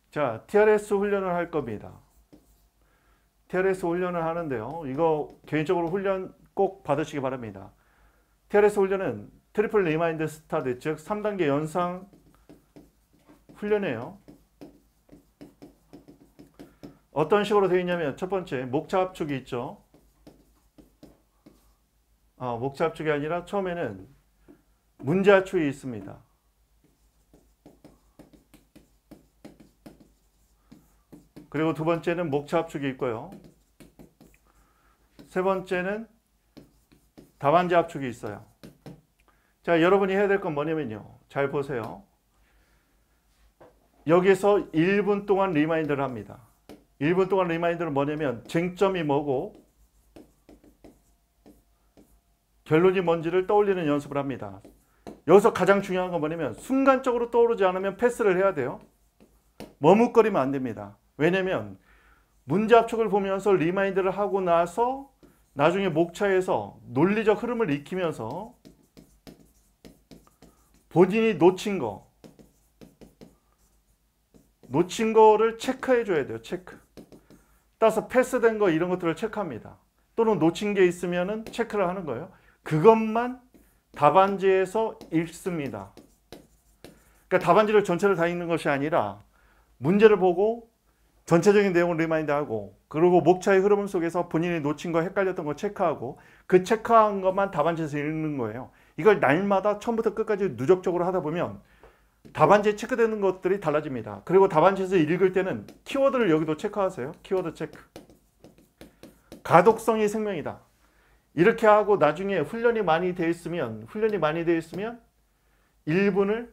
자, TRS 훈련을 할 겁니다. TRS 훈련을 하는데요. 이거 개인적으로 훈련 꼭 받으시기 바랍니다. TRS 훈련은 트리플 리마인드 스타트, 즉 3단계 연상 훈련이에요. 어떤 식으로 되어 있냐면 첫 번째 목차 압축이 있죠. 목차 압축이 아니라 처음에는 문제 압축이 있습니다. 그리고 두 번째는 목차 압축이 있고요. 세 번째는 답안지 압축이 있어요. 자, 여러분이 해야 될 건 뭐냐면요. 잘 보세요. 여기서 1분 동안 리마인드를 합니다. 1분 동안 리마인드는 뭐냐면 쟁점이 뭐고 결론이 뭔지를 떠올리는 연습을 합니다. 여기서 가장 중요한 건 뭐냐면 순간적으로 떠오르지 않으면 패스를 해야 돼요. 머뭇거리면 안 됩니다. 왜냐면 문제 압축을 보면서 리마인드를 하고 나서 나중에 목차에서 논리적 흐름을 익히면서 본인이 놓친 거를 체크해 줘야 돼요. 체크. 따라서 패스된 거 이런 것들을 체크합니다. 또는 놓친 게 있으면은 체크를 하는 거예요. 그것만 답안지에서 읽습니다. 그러니까 답안지를 전체를 다 읽는 것이 아니라 문제를 보고 전체적인 내용을 리마인드하고 그리고 목차의 흐름 속에서 본인이 놓친 거 헷갈렸던 거 체크하고 그 체크한 것만 답안지에서 읽는 거예요. 이걸 날마다 처음부터 끝까지 누적적으로 하다 보면 답안지에 체크되는 것들이 달라집니다. 그리고 답안지에서 읽을 때는 키워드를 여기도 체크하세요. 키워드 체크. 가독성이 생명이다. 이렇게 하고 나중에 훈련이 많이 돼 있으면 1분을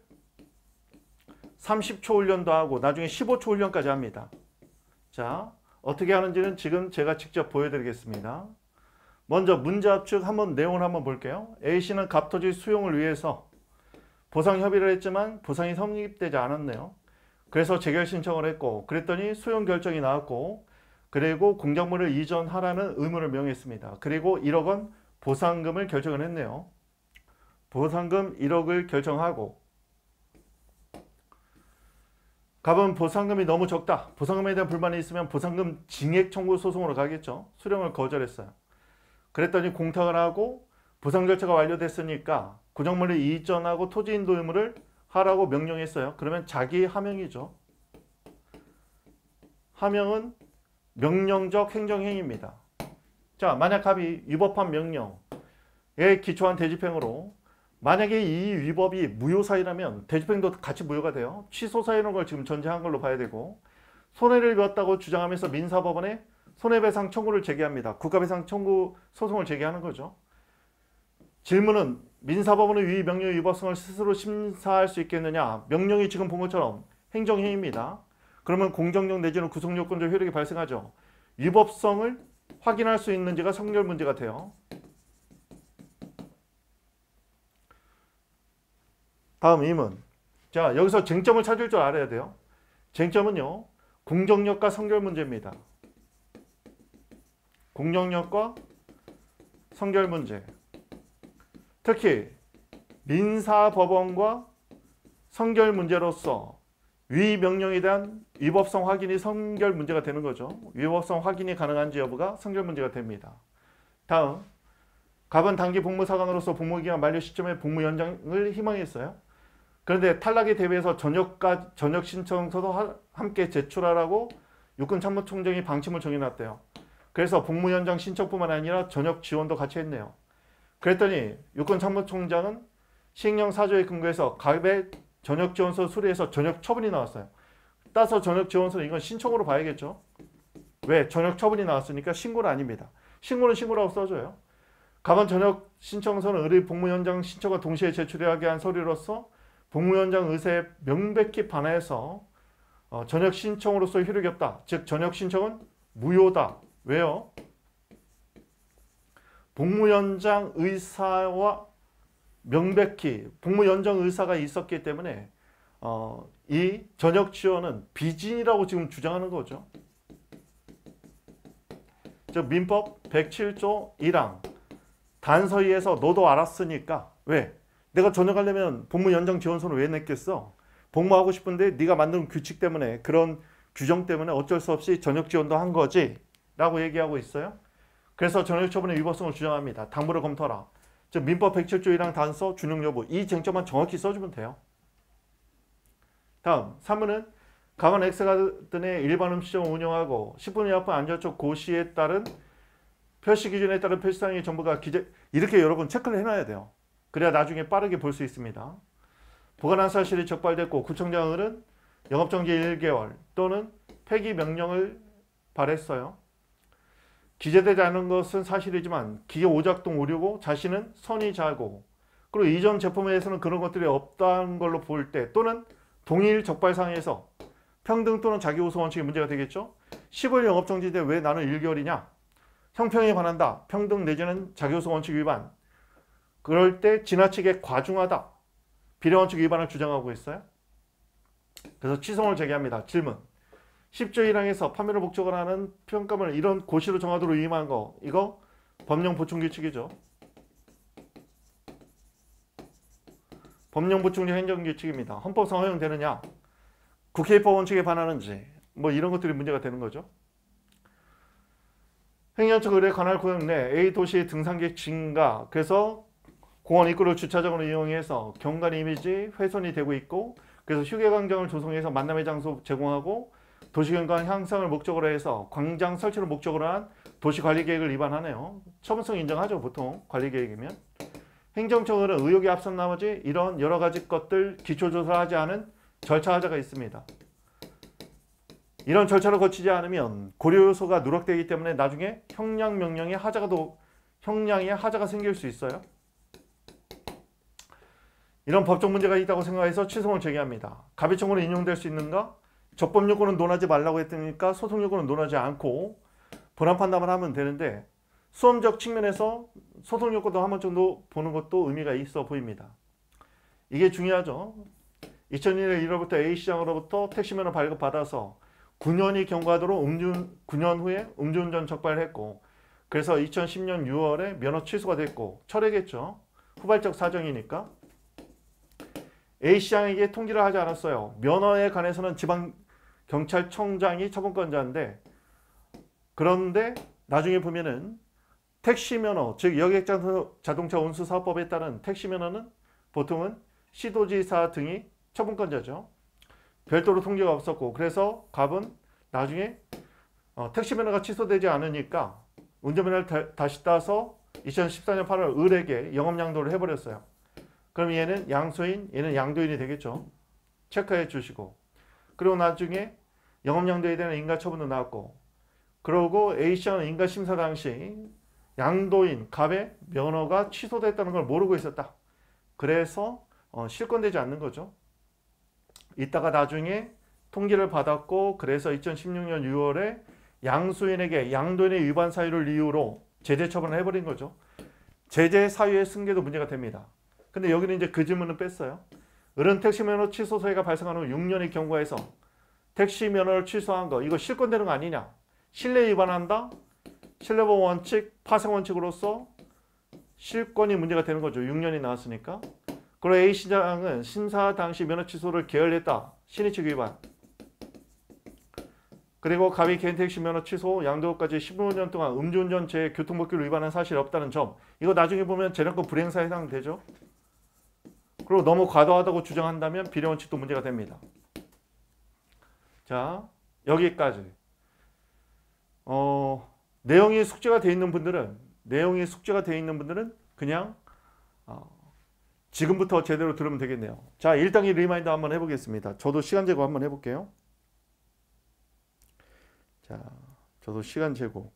30초 훈련도 하고 나중에 15초 훈련까지 합니다. 자, 어떻게 하는지는 지금 제가 직접 보여드리겠습니다. 먼저 문제 압축 내용을 한번 볼게요. A씨는 갑토지 수용을 위해서 보상 협의를 했지만 보상이 성립되지 않았네요. 그래서 재결 신청을 했고 그랬더니 수용 결정이 나왔고 그리고 공작물을 이전하라는 의무를 명했습니다. 그리고 1억 원 보상금을 결정을 했네요. 보상금 1억을 결정하고 갑은 보상금이 너무 적다. 보상금에 대한 불만이 있으면 보상금 징액 청구 소송으로 가겠죠. 수령을 거절했어요. 그랬더니 공탁을 하고 보상 절차가 완료됐으니까 구정물을 이전하고 토지 인도 의무를 하라고 명령했어요. 그러면 자기 하명이죠. 하명은 명령적 행정행위입니다. 자, 만약 갑이 위법한 명령에 기초한 대집행으로 만약에 이 위법이 무효사유라면 대집행도 같이 무효가 돼요. 취소사유라는 걸 지금 전제한 걸로 봐야 되고 손해를 입었다고 주장하면서 민사법원에 손해배상 청구를 제기합니다. 국가배상 청구 소송을 제기하는 거죠. 질문은 민사법원의 위 명령 위법성을 스스로 심사할 수 있겠느냐. 명령이 지금 본 것처럼 행정행위입니다. 그러면 공정력 내지는 구속요건적 효력이 발생하죠. 위법성을 확인할 수 있는지가 선결 문제가 돼요. 다음 2문. 자, 여기서 쟁점을 찾을 줄 알아야 돼요. 쟁점은요. 공정력과 선결 문제입니다. 공정력과 선결 문제. 특히 민사법원과 선결 문제로서 위 명령에 대한 위법성 확인이 선결 문제가 되는 거죠. 위법성 확인이 가능한지 여부가 선결 문제가 됩니다. 다음, 갑은 단기 복무사관으로서 복무기간 만료 시점에 복무 연장을 희망했어요. 그런데 탈락에 대비해서 전역 신청서도 함께 제출하라고 육군참모총장이 방침을 정해놨대요. 그래서 복무 연장 신청뿐만 아니라 전역 지원도 같이 했네요. 그랬더니 육군참모총장은 시행령 4조에 근거해서 갑의 전역 지원서 수리해서 전역 처분이 나왔어요. 따라서 전역 지원서는 이건 신청으로 봐야겠죠. 왜? 전역 처분이 나왔으니까 신고는 아닙니다. 신고는 신고라고 써줘요. 갑은 전역 신청서는 의뢰 복무 연장 신청과 동시에 제출하게 한 서류로서 복무 연장 의사에 명백히 반해서 전역 신청으로서 효력이 없다. 즉 전역 신청은 무효다. 왜요? 복무 연장 의사와 명백히 복무 연장 의사가 있었기 때문에 이 전역 지원은 비진이라고 지금 주장하는 거죠. 즉 민법 107조 1항 단서위에서 너도 알았으니까 왜? 내가 전역하려면 복무 연장 지원서를 왜 냈겠어? 복무하고 싶은데 네가 만든 규칙 때문에 그런 규정 때문에 어쩔 수 없이 전역 지원도 한 거지 라고 얘기하고 있어요. 그래서 전역 처분의 위법성을 주장합니다. 당부를 검토하라. 즉 민법 107조 1항 단서 준용 여부 이 쟁점만 정확히 써주면 돼요. 다음 3번은 강원 엑스가든의 일반 음식점을 운영하고 10분 이하품 안전처 고시에 따른 표시 기준에 따른 표시사항의 정보가 이렇게 여러분 체크를 해놔야 돼요. 그래야 나중에 빠르게 볼 수 있습니다. 보관한 사실이 적발됐고 구청장은 영업정지 1개월 또는 폐기 명령을 발했어요. 기재되지 않은 것은 사실이지만 기계 오작동 오류고 자신은 선의자고 그리고 이전 제품에 대해서는 그런 것들이 없다는 걸로 볼 때 또는 동일 적발상에서 평등 또는 자기우선 원칙이 문제가 되겠죠. 10일 영업정지인데 왜 나는 1개월이냐. 형평에 반한다. 평등 내지는 자기우선 원칙 위반. 그럴 때 지나치게 과중하다. 비례원칙 위반을 주장하고 있어요. 그래서 취소를 제기합니다. 질문. 10조 1항에서 판매를 목적으로 하는 평가물 이런 고시로 정하도록 위임한 거 이거 법령 보충 규칙이죠. 법령 보충 행정 규칙입니다. 헌법상 허용되느냐 국회입법 원칙에 반하는지 뭐 이런 것들이 문제가 되는 거죠. 행정처 의뢰 관할 구역 내 A 도시 등산객 증가 그래서 공원 입구를 주차장으로 이용해서 경관 이미지 훼손이 되고 있고 그래서 휴게광장을 조성해서 만남의 장소 제공하고 도시경관 향상을 목적으로 해서 광장 설치를 목적으로 한 도시관리계획을 위반하네요. 처분성 인정하죠. 보통 관리계획이면. 행정처는 의혹이 앞선 나머지 이런 여러 가지 것들 기초조사하지 않은 절차 하자가 있습니다. 이런 절차를 거치지 않으면 고려 요소가 누락되기 때문에 나중에 형량 명령에 형량에 하자가 생길 수 있어요. 이런 법적 문제가 있다고 생각해서 취소를 제기합니다. 갑의 청구는 인용될 수 있는가? 적법 요건은 논하지 말라고 했으니까 소송 요건은 논하지 않고 본안 판단만 하면 되는데 수험적 측면에서 소송 요건도 한 번 정도 보는 것도 의미가 있어 보입니다. 이게 중요하죠. 2001년 1월부터 A시장으로부터 택시면허 발급받아서 9년이 경과하도록 9년 후에 음주운전 적발을 했고 그래서 2010년 6월에 면허 취소가 됐고 철회겠죠. 후발적 사정이니까. A시장에게 통지를 하지 않았어요. 면허에 관해서는 지방경찰청장이 처분권자인데 그런데 나중에 보면은 택시면허 즉 여객자동차 운수사업법에 따른 택시면허는 보통은 시도지사 등이 처분권자죠. 별도로 통지가 없었고 그래서 갑은 나중에 택시면허가 취소되지 않으니까 운전면허를 다시 따서 2014년 8월 을에게 영업양도를 해버렸어요. 그럼 얘는 양소인, 얘는 양도인이 되겠죠. 체크해 주시고 그리고 나중에 영업양도에 대한 인가처분도 나왔고 그러고 A씨는 인가심사 당시 양도인, 갑의 면허가 취소됐다는 걸 모르고 있었다. 그래서 실권되지 않는 거죠. 이따가 나중에 통지를 받았고 그래서 2016년 6월에 양수인에게 양도인의 위반 사유를 이유로 제재 처분을 해버린 거죠. 제재 사유의 승계도 문제가 됩니다. 근데 여기는 이제 그 질문을 뺐어요. 을은 택시면허 취소 소해가 발생한 후 6년이 경과해서 택시면허를 취소한 거 이거 실권되는 거 아니냐. 신뢰 위반한다. 신뢰보호 원칙, 파생 원칙으로서 실권이 문제가 되는 거죠. 6년이 나왔으니까. 그리고 A시장은 심사 당시 면허 취소를 계열했다. 신의칙 위반. 그리고 갑이 개인택시 면허 취소, 양도까지 15년 동안 음주운전 제 교통법규를 위반한 사실이 없다는 점. 이거 나중에 보면 재량권 불행사에 해당되죠. 그리고 너무 과도하다고 주장한다면 비례원칙도 문제가 됩니다. 자, 여기까지. 내용이 숙제가 되어 있는 분들은 그냥 지금부터 제대로 들으면 되겠네요. 자, 1단계 리마인드 한번 해보겠습니다. 저도 시간 제고 한번 해볼게요. 자, 저도 시간 제고.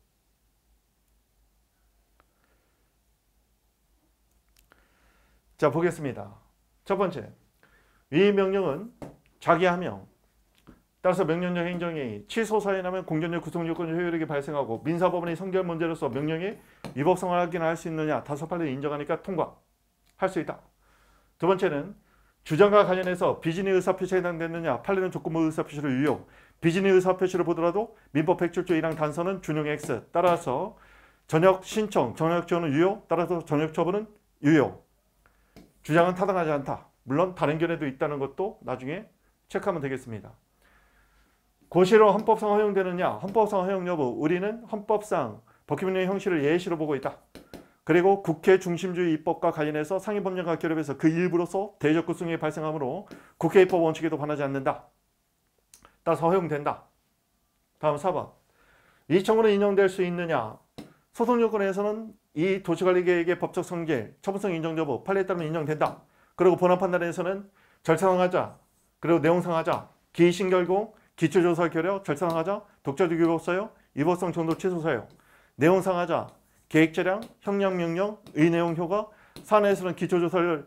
자, 보겠습니다. 첫 번째, 위 명령은 자기하며 따라서 명령적 행정이 취소 사유라면 공전력 구성 요건의 효율이 발생하고 민사법원이 성결 문제로서 명령의 위법성을 확인할 수 있느냐 다섯 판례를 인정하니까 통과할 수 있다. 두 번째는 주장과 관련해서 비진의 의사표시에 해당되느냐 판례는 조건부 의사표시를 유효. 비진의 의사표시를 보더라도 민법 107조 1항 단서는 준용 X. 따라서 전역 신청, 전역 지원은 유효. 따라서 전역 처분은 유효. 주장은 타당하지 않다. 물론 다른 견해도 있다는 것도 나중에 체크하면 되겠습니다. 고시로 헌법상 허용되느냐, 헌법상 허용 여부, 우리는 헌법상 법규명령 형식을 예시로 보고 있다. 그리고 국회 중심주의 입법과 관련해서 상위법령과 결합해서 그 일부로서 대적구성이 발생하므로 국회 입법 원칙에도 반하지 않는다. 따라서 허용된다. 다음 4번. 이 청구는 인정될 수 있느냐. 소송요건에서는 이 도시관리계획의 법적 성질, 처분성 인정 여부, 판례에 따르면 인정된다. 그리고 본안 판단에서는 절차상 하자, 그리고 내용상 하자, 기신결공, 기초조사 결여, 절차상 하자, 독자적 위법 사유, 위법성 정도 취소 사유, 내용상 하자, 계획재량, 형량명령, 의내용 효과, 사안에서는 기초조사를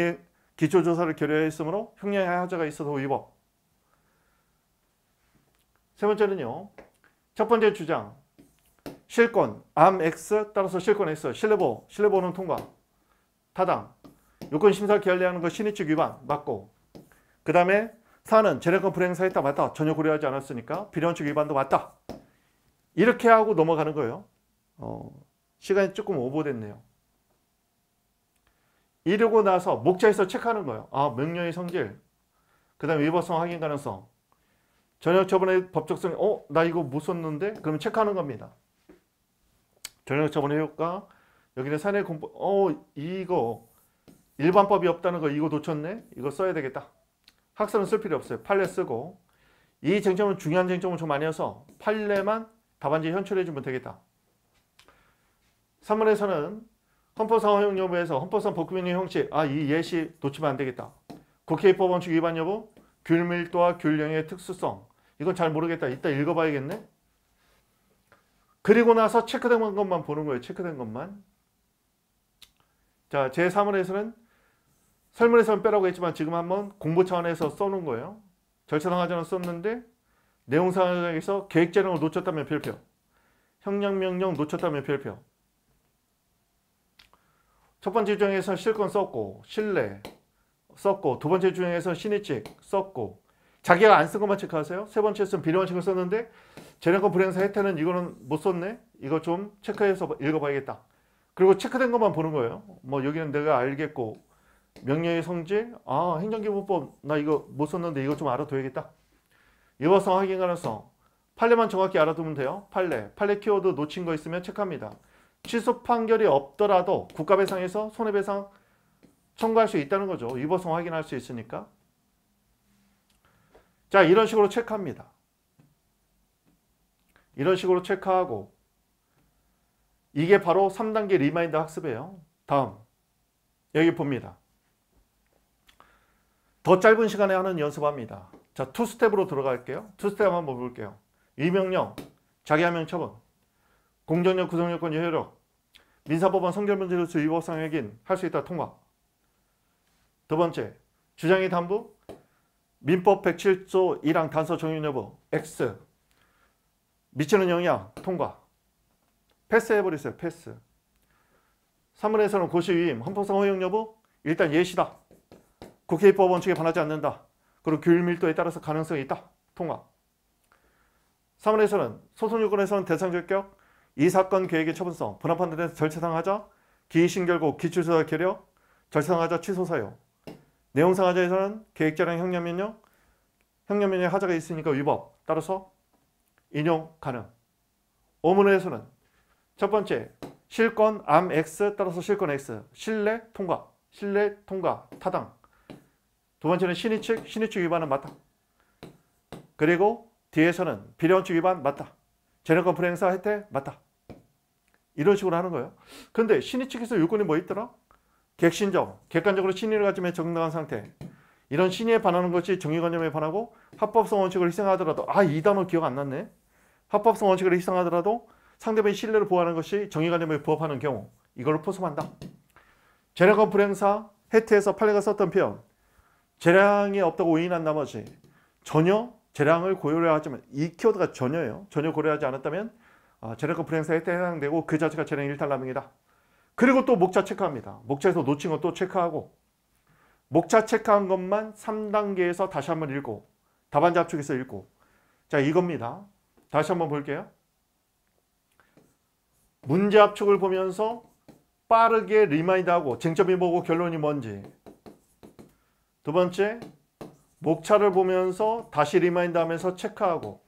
결여했으므로 형량의 하자가 있어서 위법. 세 번째는요. 첫 번째 주장. 실권, 암 X 따라서 실권 X, 신뢰보호는 통과. 타당. 요건심사 기한례하는 것 신의칙 위반 맞고. 그 다음에 4는 재량권 불행사했다 맞다. 전혀 고려하지 않았으니까 비례원칙 위반도 맞다. 이렇게 하고 넘어가는 거예요. 시간이 조금 오버됐네요. 이러고 나서 목차에서 체크하는 거예요. 아, 명령의 성질, 그 다음에 위법성 확인 가능성, 전역 처분의 법적성, 나 이거 못 썼는데? 그러면 체크하는 겁니다. 전역 처분의 효과, 여기는 사내 공법, 이거 일반법이 없다는 거 이거 놓쳤네? 이거 써야 되겠다. 학설은 쓸 필요 없어요. 판례 쓰고. 이 쟁점은 중요한 쟁점을 좀 많이 해서 판례만 답안지에 현출해 주면 되겠다. 3번에서는 헌법상 허용 여부에서 헌법상 법규명령 형식, 이 예시 놓치면 안 되겠다. 국회 입법 원칙 위반 여부, 귤 밀도와 귤령의 특수성. 이건 잘 모르겠다. 이따 읽어봐야겠네. 그리고 나서 체크된 것만 보는 거예요. 체크된 것만. 자, 제3원에서는 설문에서는 빼라고 했지만 지금 한번 공부 차원에서 써놓은 거예요. 절차상 하자는 썼는데 내용상에서 계획재량을 놓쳤다면 별표, 형량명령 놓쳤다면 별표. 첫 번째 주장에서 실권 썼고, 신뢰 썼고, 두 번째 주장에서 신의칙 썼고, 자기가 안 쓴 것만 체크하세요. 세 번째에서는 비례원칙을 썼는데 재량권 불행사 혜택은 이거는 못 썼네. 이거 좀 체크해서 읽어봐야겠다. 그리고 체크된 것만 보는 거예요. 뭐 여기는 내가 알겠고, 명령의 성질, 행정기본법 나 이거 못 썼는데 이거 좀 알아둬야겠다. 위법성 확인 가능성, 판례만 정확히 알아두면 돼요. 판례 키워드 놓친 거 있으면 체크합니다. 취소 판결이 없더라도 국가배상에서 손해배상 청구할 수 있다는 거죠. 위법성 확인할 수 있으니까. 자, 이런 식으로 체크합니다. 이런 식으로 체크하고, 이게 바로 3단계 리마인드 학습이에요. 다음 여기 봅니다. 더 짧은 시간에 하는 연습합니다. 자, 2스텝으로 들어갈게요. 2스텝 한번 볼게요. 위명령, 자기하명 처분, 공정력 구성요건 효력, 민사법원 성결문제로서 위법성 확인 할 수 있다 통과. 두 번째, 주장의 담부, 민법 107조 1항 단서 정윤 여부 X, 미치는 영향 통과. 패스해버리세요. 패스. 3번에서는 고시 위임, 헌법상 허용 여부, 일단 예시다. 국회 입법 원칙에 반하지 않는다. 그리고 규율 밀도에 따라서 가능성이 있다. 통과. 3번에서는 소송 요건에서는 대상 적격, 이 사건 계획의 처분성, 본안 판단에서 절차상 하자, 기신결고, 기출조사 결여, 절차상 하자 취소 사유. 내용상 하자에서는 계획재량 형량면역 하자가 있으니까 위법. 따라서 인용 가능. 오문에서는 첫 번째, 실권 암 X 따라서 실권 X, 신뢰 통과, 타당. 두 번째는 신의칙 위반은 맞다. 그리고 뒤에서는 비례원칙 위반 맞다. 재량권 불행사 혜택 맞다. 이런 식으로 하는 거예요. 근데 신의칙에서 요건이 뭐 있더라? 객신적, 객관적으로 신의를 가지면 정당한 상태. 이런 신의에 반하는 것이 정의관념에 반하고 합법성 원칙을 희생하더라도, 이 단어 기억 안 났네. 합법성 원칙을 희생하더라도 상대방의 신뢰를 보호하는 것이 정의관념에 부합하는 경우, 이걸로 포섭한다. 재량권 불행사 혜택에서 판례가 썼던 표현, 재량이 없다고 오인한 나머지 전혀 재량을 고려하지만, 이 키워드가 전혀예요. 전혀 고려하지 않았다면 재량권 불행사에 해당되고 그 자체가 재량 일탈남용이다. 그리고 또 목차 체크합니다. 목차에서 놓친 것 또 체크하고, 목차 체크한 것만 3단계에서 다시 한번 읽고, 답안지 압축해서 읽고. 자, 이겁니다. 다시 한번 볼게요. 문제 압축을 보면서 빠르게 리마인드하고 쟁점이 뭐고 결론이 뭔지. 두 번째, 목차를 보면서 다시 리마인드 하면서 체크하고,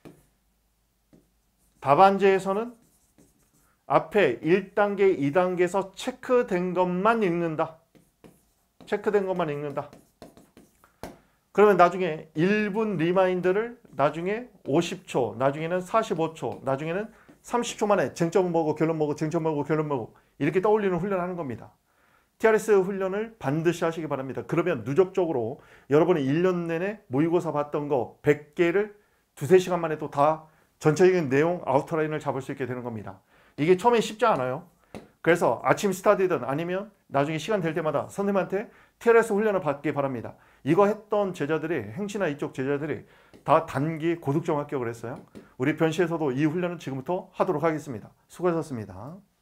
답안지에서는 앞에 1단계, 2단계에서 체크된 것만 읽는다. 체크된 것만 읽는다. 그러면 나중에 1분 리마인드를 나중에 50초, 나중에는 45초, 나중에는 30초 만에 쟁점은 뭐고 결론 뭐고 쟁점 뭐고 결론 뭐고 이렇게 떠올리는 훈련을 하는 겁니다. TRS 훈련을 반드시 하시기 바랍니다. 그러면 누적적으로 여러분이 1년 내내 모의고사 봤던 거 100개를 두세 시간 만에 또 다 전체적인 내용 아우터라인을 잡을 수 있게 되는 겁니다. 이게 처음에 쉽지 않아요. 그래서 아침 스타디든 아니면 나중에 시간 될 때마다 선생님한테 TRS 훈련을 받기 바랍니다. 이거 했던 제자들이, 행시나 이쪽 제자들이 다 단기 고득점 합격을 했어요. 우리 변시에서도 이 훈련은 지금부터 하도록 하겠습니다. 수고하셨습니다.